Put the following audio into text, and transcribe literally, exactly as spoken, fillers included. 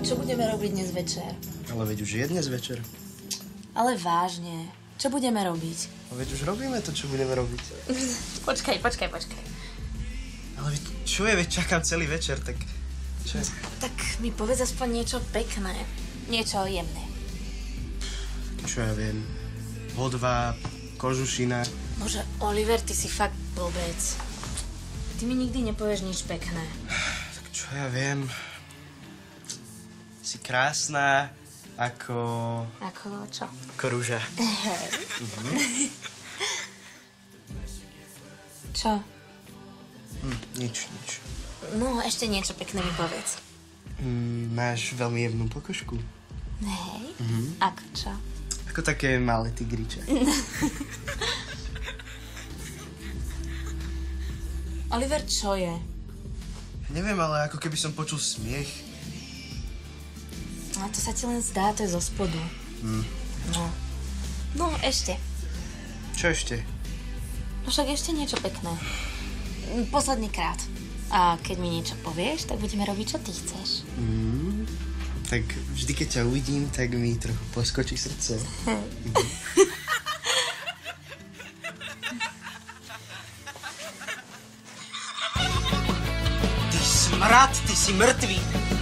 čo budeme robiť dnes večer? Ale veď už je dnes večer. Ale vážne, čo budeme robiť? Ale veď už robíme to, čo budeme robiť. Počkaj, počkaj, počkaj. Ale veď čo je, veď čakám celý večer, tak čo je? Tak mi povedz aspoň niečo pekné, niečo jemné. Čo ja viem, hodva, kožušina. Bože, Oliver, ty si fakt blbec. Ty mi nikdy nepovieš nič pekné. Tak čo ja viem, si krásna ako... Ako čo? Ako rúža. mhm. Čo? Hm, nič, nič. No, ešte niečo pekné mi povedz. Hm, máš veľmi jemnú pokožku. Hej? Mhm. Ako čo? Ako také malé tigriče. Oliver, čo je? Neviem, ale ako keby som počul smiech. No, to sa ti len zdá, to je zo spodu. Hm. No. No, ešte. Čo ešte? No však ešte niečo pekné. Posledný krát. A keď mi niečo povieš, tak budeme robiť, čo ty chceš. Mm, tak vždy, keď ťa uvidím, tak mi trochu poskočí srdce. mm. Ty smrad, ty si mŕtvý.